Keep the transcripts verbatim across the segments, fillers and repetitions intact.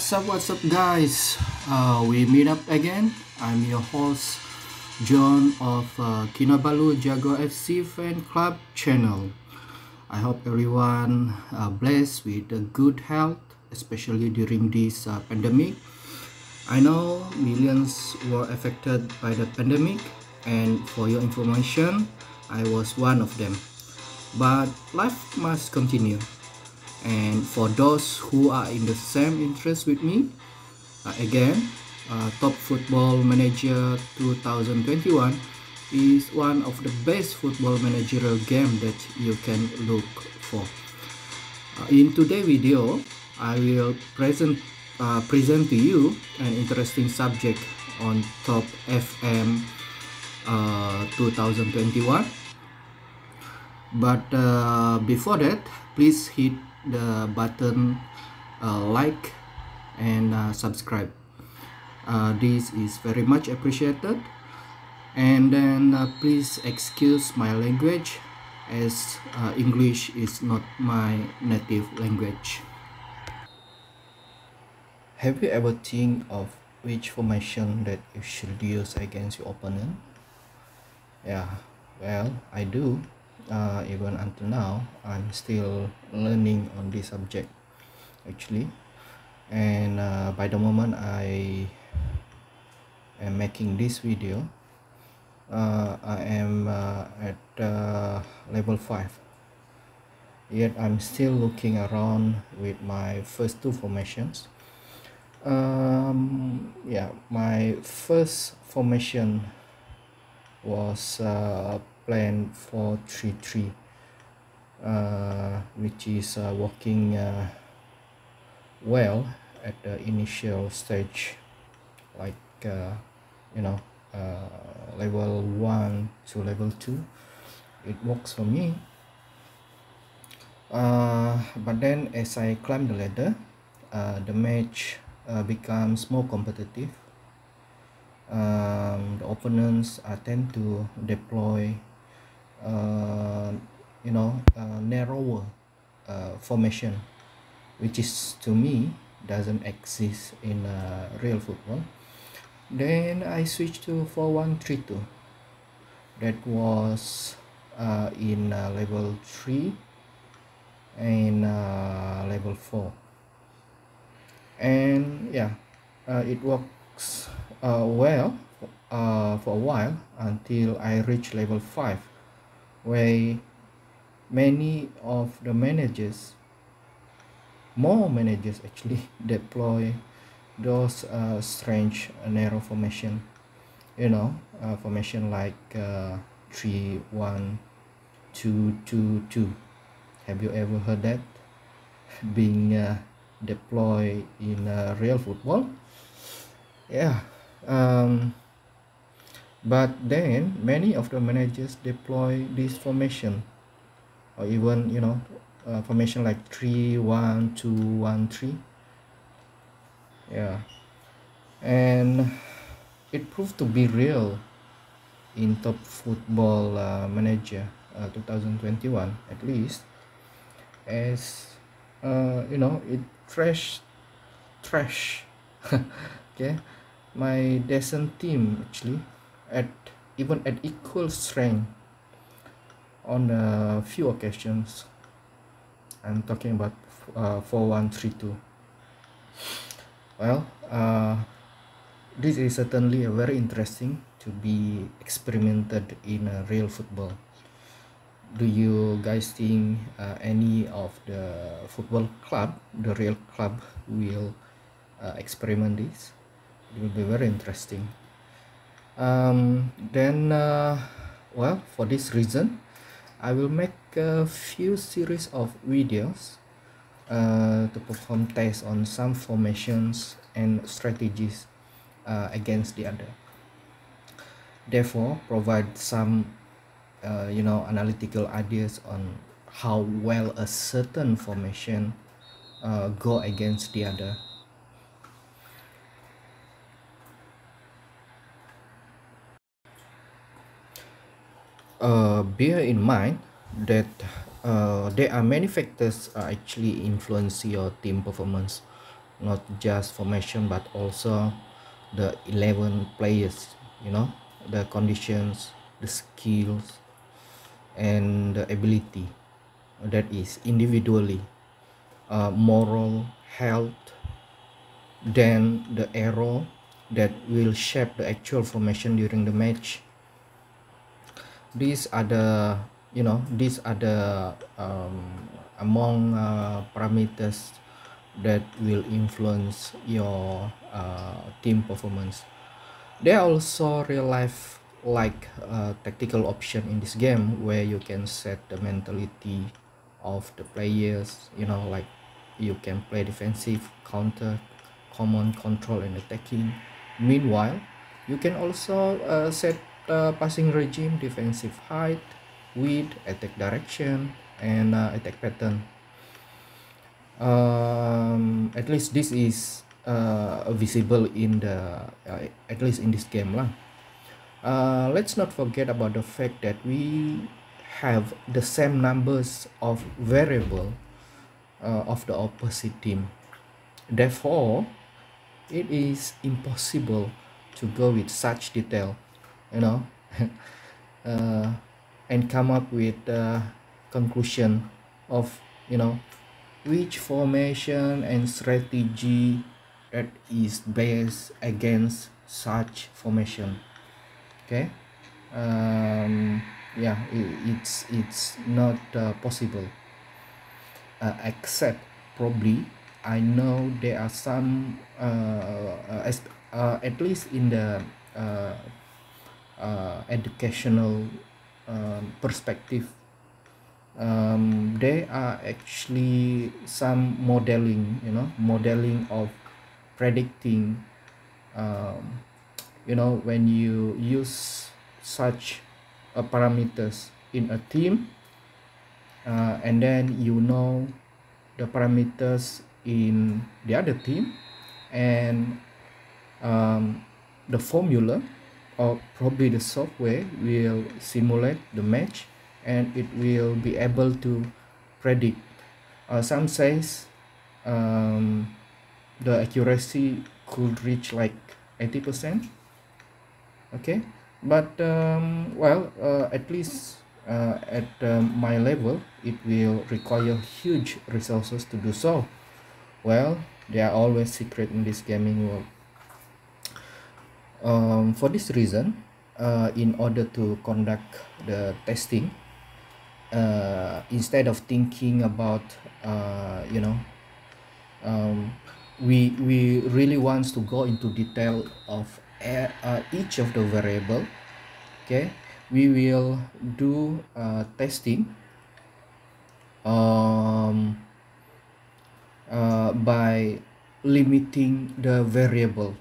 What's up, what's up, guys? Uh, we meet up again. I'm your host, John of uh, Kinabalu Jago F C Fan Club channel. I hope everyone uh, blessed with a good health, especially during this uh, pandemic. I know millions were affected by the pandemic, and for your information, I was one of them. But life must continue. And for those who are in the same interest with me, uh, again, uh, Top Football Manager twenty twenty-one is one of the best football managerial game that you can look for. Uh, in today's video, I will present uh, present to you an interesting subject on Top F M uh, twenty twenty-one. But uh, before that, please hit the button uh, like and uh, subscribe. Uh, this is very much appreciated. And then uh, please excuse my language, as uh, English is not my native language. Have you ever think of which formation that you should use against your opponent? Yeah, well, I do. Uh, even until now, I'm still learning on this subject actually, and uh, by the moment I am making this video, uh, I am uh, at uh, level five, yet I'm still looking around with my first two formations. Um, yeah, my first formation was uh, plan four three three, uh, which is uh, working uh, well at the initial stage, like uh, you know uh, level one to level two. It works for me, uh, but then as I climb the ladder, uh, the match uh, becomes more competitive. Um, the opponents uh, tend to deploy Uh, you know, uh, narrower uh, formation, which is to me doesn't exist in uh, real football. Then I switched to four one three two. That was uh, in uh, level three and uh, level four, and yeah, uh, it works uh, well uh, for a while until I reach level five, where many of the managers, more managers actually, deploy those uh, strange uh, narrow formation, you know, uh, formation like uh, three one two two two. Have you ever heard that being uh, deployed in uh, real football? Yeah. Um, But then many of the managers deploy this formation, or even you know uh, formation like three one two one three. Yeah, and it proved to be real in Top Football uh, Manager uh, twenty twenty-one, at least, as uh, you know it trash trash okay, my decent team actually, at even at equal strength on a few occasions. I'm talking about uh, four one three two. Well, uh, this is certainly a very interesting to be experimented in a real football. Do you guys think uh, any of the football club, the real club, will uh, experiment this? It will be very interesting. Um, then uh, well, for this reason, I will make a few series of videos uh, to perform tests on some formations and strategies uh, against the other. Therefore, provide some uh, you know analytical ideas on how well a certain formation uh, go against the other. Uh, bear in mind that uh, there are many factors uh, actually influence your team performance. not just formation but also the eleven players, you know, the conditions, the skills, and the ability, that is individually, uh, moral, health, then the arrow that will shape the actual formation during the match. These are the, you know, these are the um, among uh, parameters that will influence your uh, team performance. There are also real life like uh, tactical option in this game where you can set the mentality of the players, you know, like you can play defensive, counter, command, control, and attacking. Meanwhile, you can also uh, set uh, passing regime, defensive height, width, attack direction, and uh, attack pattern. Um, at least this is uh, visible in the uh, at least in this game lah. Uh, let's not forget about the fact that we have the same numbers of variable uh, of the opposite team. Therefore, it is impossible to go with such detail, you know, uh, and come up with a conclusion of, you know, which formation and strategy that is based against such formation. Okay, um, yeah, it, it's it's not uh, possible, uh, except probably I know there are some uh, uh, as, uh, at least in the uh, uh, educational um, perspective, um, there are actually some modeling, you know, modeling of predicting, um, you know, when you use such uh, parameters in a team, uh, and then you know the parameters in the other team, and um, the formula or probably the software will simulate the match and it will be able to predict. Uh, some says um, the accuracy could reach like eighty percent. Okay, but um, well, uh, at least uh, at um, my level it will require huge resources to do so. Well, there are always secrets in this gaming world. Um, for this reason, uh, in order to conduct the testing, uh, instead of thinking about uh, you know um, we we really wants to go into detail of uh, each of the variable. Okay, we will do uh, testing um, uh, by limiting the variable.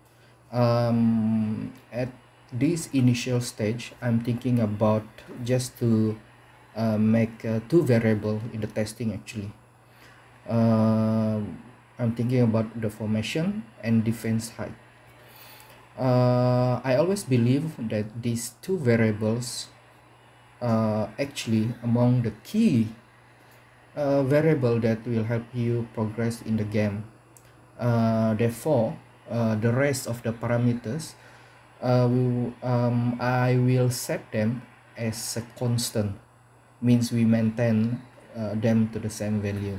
Um, at this initial stage, I'm thinking about just to uh, make uh, two variable in the testing actually. Uh, I'm thinking about the formation and defense height. Uh, I always believe that these two variables are actually among the key uh, variable that will help you progress in the game. Uh, therefore, uh, the rest of the parameters, uh, will, um, I will set them as a constant, means we maintain uh, them to the same value.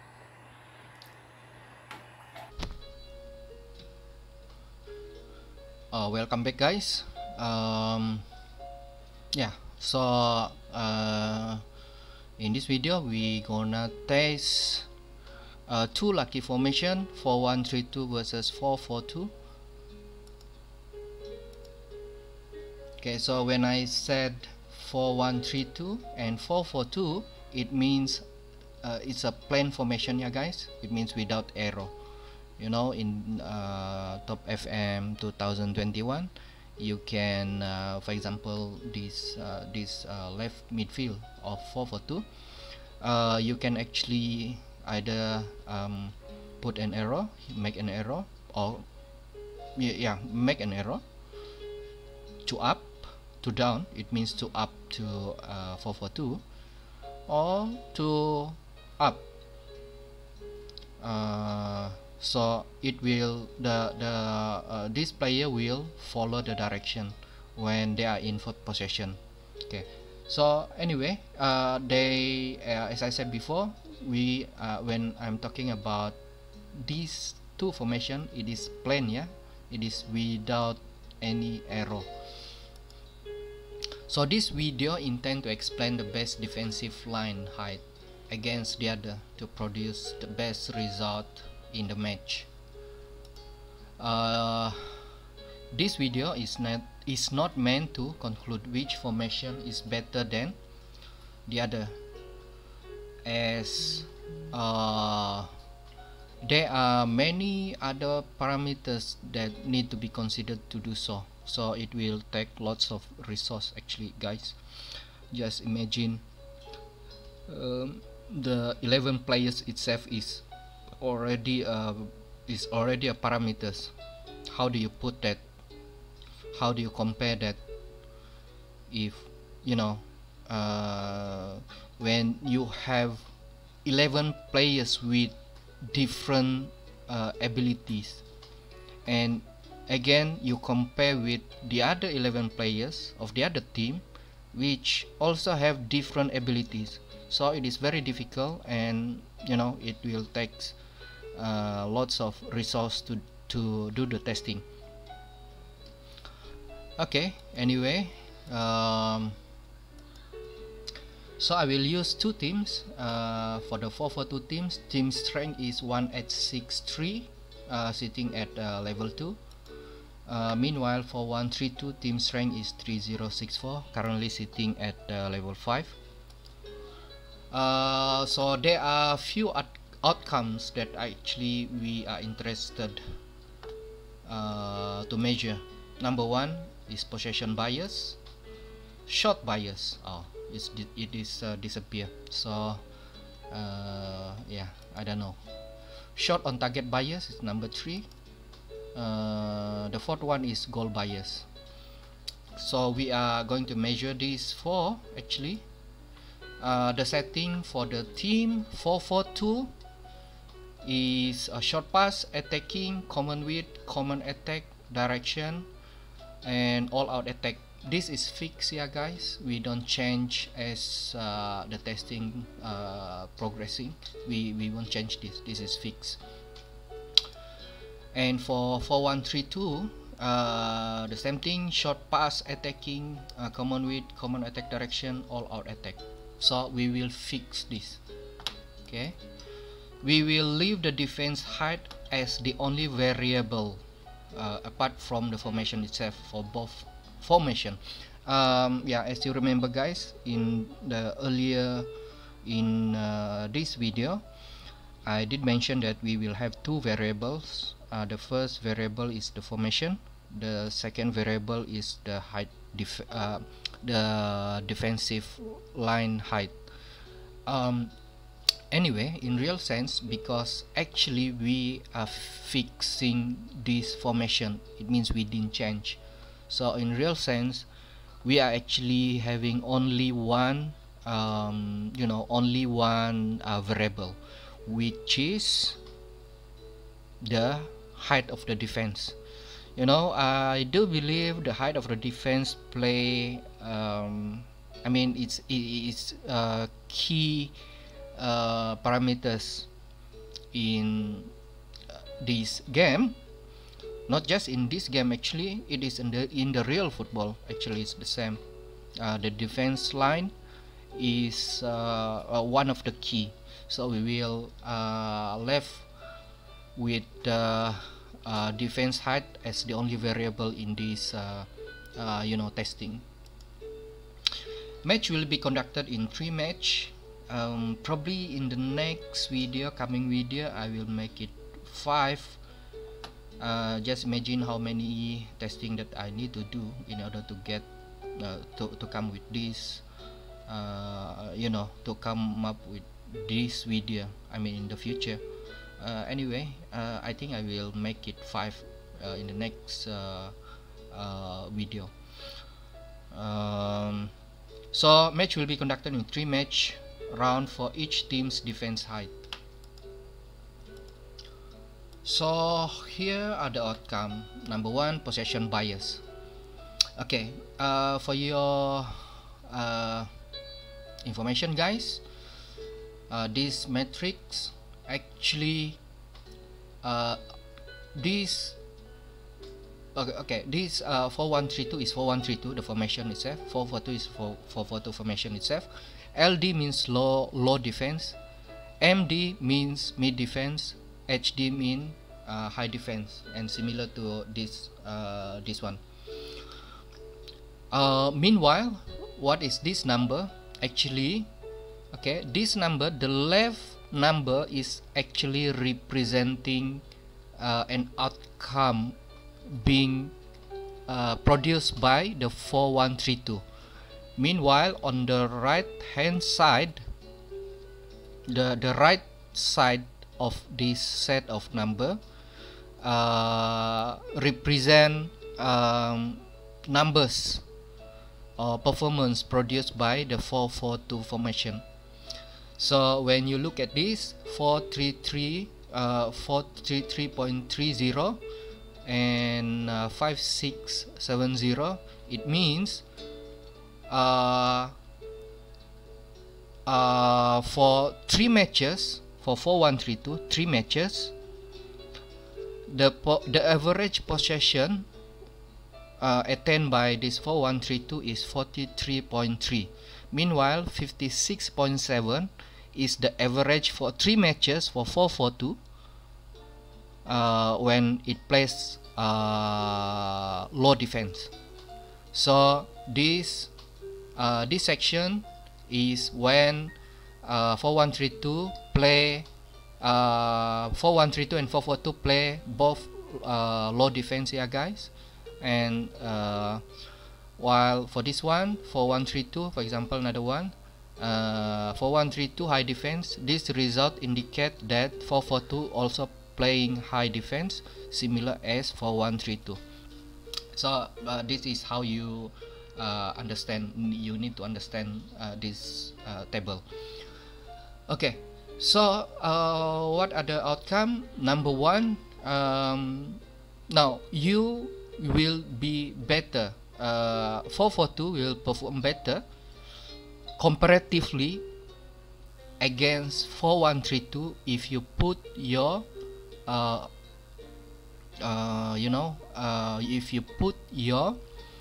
Uh, welcome back, guys. Um, yeah, so uh, in this video we gonna test uh, two lucky formation, four one three two versus four four two. Okay, so when I said four one three two and four four two, it means uh, it's a plain formation, yeah guys. It means without arrow. You know, in uh, top F M twenty twenty-one, you can uh, for example this uh, this uh, left midfield of four four two, uh, you can actually either um, put an arrow, make an arrow, or yeah, yeah make an arrow to up, to down, it means to up to uh, four four two, or to up, uh, so it will the the uh, this player will follow the direction when they are in fourth possession. Okay, so anyway, uh, they uh, as I said before, we uh, when I'm talking about these two formation, it is plain, yeah, it is without any error. So this video intend to explain the best defensive line height against the other to produce the best result in the match. Uh, this video is not is not meant to conclude which formation is better than the other, as uh, there are many other parameters that need to be considered to do so. So it will take lots of resource actually, guys. Just imagine um, the eleven players itself is already uh, is already a parameters. How do you put that? How do you compare that? If you know uh, when you have eleven players with different uh, abilities, and again you compare with the other eleven players of the other team which also have different abilities, so it is very difficult, and you know it will take uh, lots of resource to to do the testing. Okay, anyway, um, so I will use two teams uh, for the four four two teams. Team strength is one eight six three, uh, sitting at uh, level two. Uh, meanwhile, for one three two, team strength is three zero six four, currently sitting at uh, level five. Uh, so there are few out outcomes that actually we are interested uh, to measure. Number one is possession bias, shot bias. Oh, it's, it is uh, disappear. So uh, yeah, I don't know. Shot on target bias is number three. Uh, the fourth one is goal bias. So we are going to measure these four actually. Uh, the setting for the team four four two is a short pass, attacking, common width, common attack, direction, and all out attack. This is fixed, yeah guys. We don't change as uh, the testing uh, progressing. We, we won't change this. This is fixed. And for four one three two, uh, the same thing, short pass, attacking, uh, common width, common attack, direction, all out attack. So we will fix this. Okay, we will leave the defense height as the only variable uh, apart from the formation itself for both formation. Um, yeah, as you remember guys, in the earlier in uh, this video I did mention that we will have two variables. Uh, the first variable is the formation, the second variable is the height, def uh, the defensive line height. Um, anyway, in real sense, because actually we are fixing this formation, it means we didn't change. So in real sense, we are actually having only one um, you know only one uh, variable, which is the height of the defense. You know, I do believe the height of the defense play um, I mean it's it's uh, key uh, parameters in uh, this game. Not just in this game actually, it is in the in the real football actually it's the same. Uh, the defense line is uh, uh, one of the key, so we will uh, left with the uh, defense height as the only variable in this uh, uh, you know testing. Match will be conducted in three match. Um, probably in the next video, coming video, I will make it five. Uh, just imagine how many testing that I need to do in order to get uh, to, to come with this uh, you know to come up with this video, I mean in the future. Uh, anyway, uh, I think I will make it five uh, in the next uh, uh, video. Um, so match will be conducted in three match round for each team's defense height. So here are the outcome. Number one, possession bias. Okay, uh, for your uh, information, guys, uh, this matrix actually uh, this okay, okay this uh, four one three two is four one three two, the formation itself. Four four two is four four two formation itself. L D means low low defense, M D means mid defense, H D mean uh, high defense, and similar to this uh, this one. Uh, meanwhile, what is this number actually? Okay, this number, the left number is actually representing uh, an outcome being uh, produced by the four one three two. Meanwhile, on the right hand side, the the right side of this set of number uh, represent um, numbers or performance produced by the four four two formation. So when you look at this four three three, uh, four three three point three zero and uh, five six seven zero, it means uh, uh, for three matches, for four one three two, three matches, the po the average possession uh, attained by this four one three two is forty-three point three. Meanwhile, fifty-six point seven is the average for three matches for four four two uh, when it plays uh, low defense. So this uh, this section is when uh, four one three two play uh, four one three two and four four two play both uh, low defense here, guys, and uh, while for this one four one three two, for example, another one uh, four one three two high defense, this result indicate that four four two also playing high defense similar as four one three two. So uh, this is how you uh, understand, you need to understand uh, this uh, table. Okay, so uh, what are the outcome? Number one, um, now you will be better, uh, four four two will perform better comparatively against four one three two if you put your uh, uh, you know uh, if you put your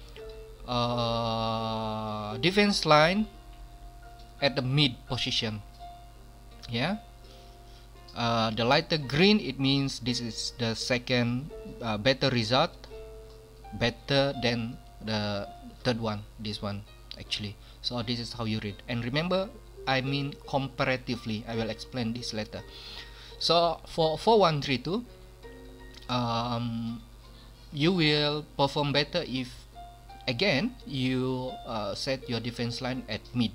uh, defense line at the mid position. Yeah, uh, the lighter green, it means this is the second uh, better result, better than the third one, this one actually. So this is how you read, and remember, I mean comparatively. I will explain this later. So for four one three two, um, you will perform better if again you uh, set your defense line at mid.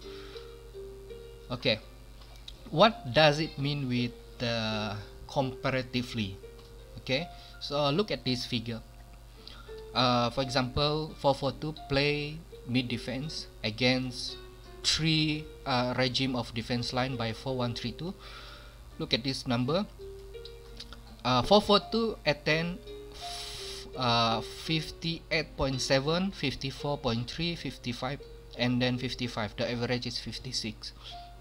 Okay, what does it mean with uh, comparatively? Okay, so look at this figure. Uh, for example, four four two play mid defense against three uh, regime of defense line by four one three two. Look at this number. uh, four four two attain uh, fifty-eight point seven, fifty-four point three, fifty-five, and then fifty-five. The average is fifty-six.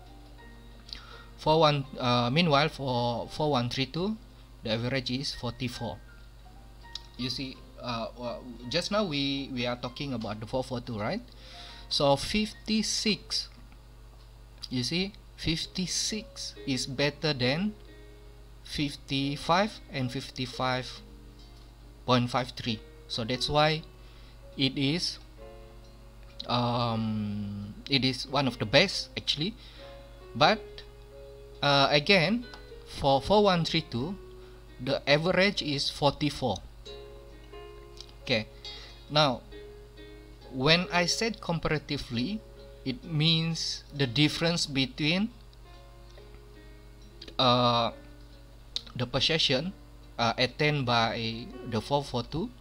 For one, uh, meanwhile, for four one three two, the average is forty-four. You see, uh, just now we we are talking about the four four two, right? So fifty-six, you see, fifty-six is better than fifty-five and fifty-five point five three. So that's why it is um, it is one of the best actually. But uh, again, for four one three two, the average is forty-four. Okay, now when I said comparatively, it means the difference between uh, the possession uh, attained by the four four two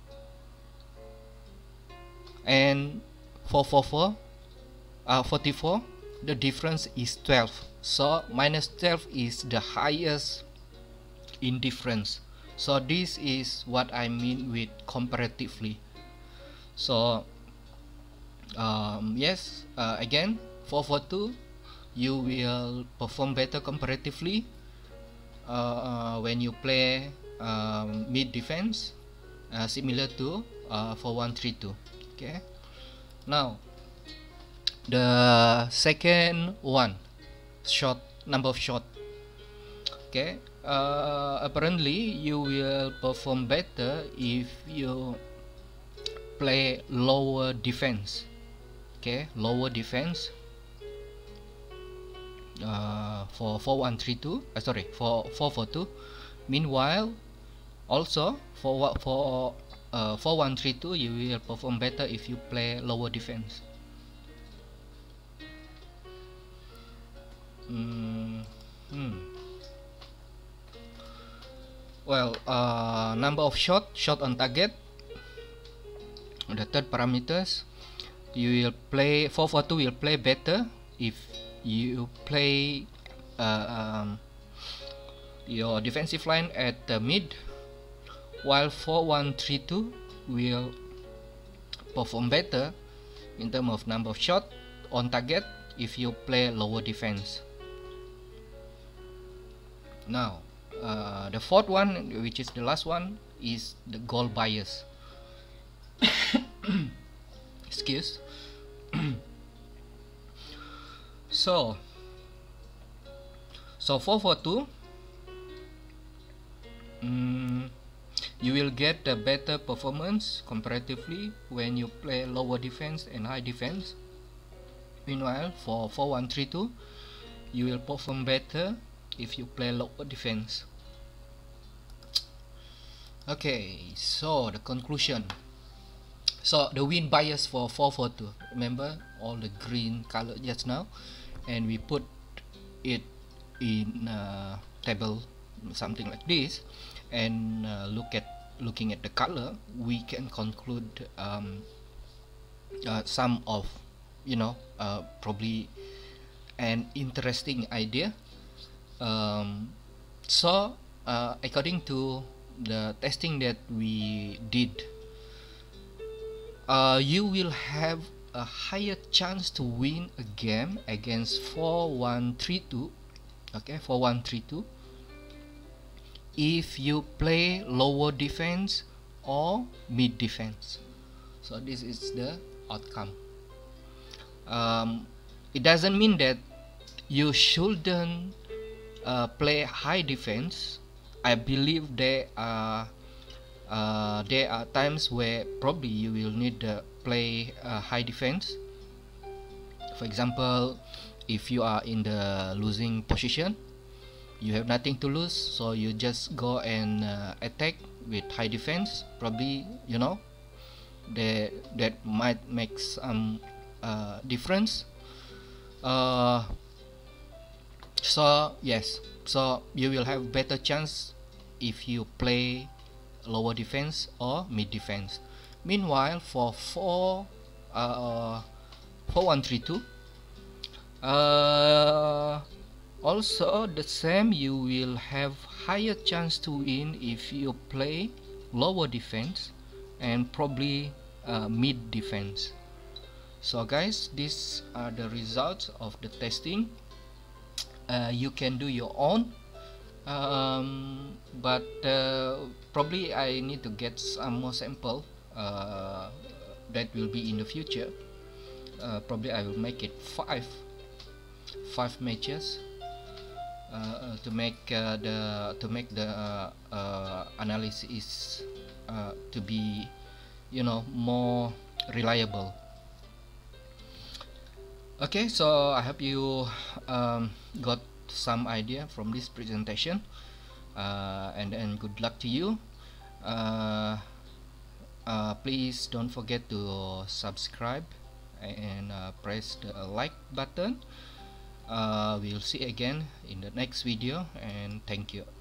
and four four four, uh, forty-four. The difference is twelve. So minus twelve is the highest in difference. So this is what I mean with comparatively. So um, yes, uh, again, four four two, you will perform better comparatively uh, uh, when you play um, mid defense, uh, similar to uh, four one three two. Okay, now the second one, shot, number of shot. Okay, uh, apparently you will perform better if you play lower defense. Okay, lower defense uh, for four one three two, uh, sorry, for four four two. Meanwhile, also for for uh, four one three two, you will perform better if you play lower defense. Mm, hmm. Well, uh, number of shot, shot on target. The third parameters, you will play four four two will play better if you play uh, um, your defensive line at the mid, while four one three two will perform better in terms of number of shot on target if you play lower defense. Now uh, the fourth one, which is the last one, is the goal bias. Excuse. so so four four two, mm, you will get a better performance comparatively when you play lower defense and high defense. Meanwhile, for four one three two, you will perform better if you play lower defense. Okay, so the conclusion. So the win bias for four four two, remember all the green color just now, and we put it in a table, something like this, and uh, look at looking at the color, we can conclude um, uh, some of, you know, uh, probably an interesting idea. Um, so uh, according to the testing that we did, uh, you will have a higher chance to win a game against four one three two. Okay, four one three two, if you play lower defense or mid defense. So this is the outcome. Um, it doesn't mean that you shouldn't uh, play high defense. I believe there are uh, there are times where probably you will need to play uh, high defense. For example, if you are in the losing position, you have nothing to lose, so you just go and uh, attack with high defense. Probably, you know, that that might make some uh, difference. Uh, so yes, so you will have better chance if you play lower defense or mid defense. Meanwhile, for four uh, four one three two, uh, also the same, you will have higher chance to win if you play lower defense and probably uh, mid defense. So guys, these are the results of the testing. Uh, you can do your own, um, but uh, probably I need to get some more sample uh, that will be in the future. Uh, probably I will make it five five matches uh, to make uh, the to make the uh, uh, analysis uh, to be, you know, more reliable. Okay, so I hope you um, got some idea from this presentation, uh, and then good luck to you. Uh, uh, please don't forget to subscribe and uh, press the like button. Uh, we'll see again in the next video, and thank you.